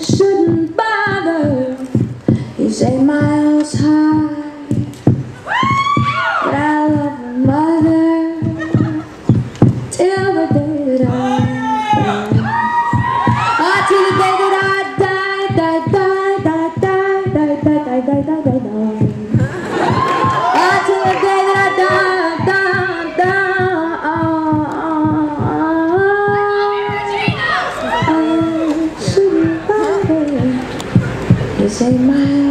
shouldn't bother. He's 8 miles high, but I love my mother till the day that I die. Oh, till the day that I die, die, die, die, die, die, die, die, die, die, die. Oh, till the day that I die, die, die. Oh, shouldn't bother. He's 8 miles.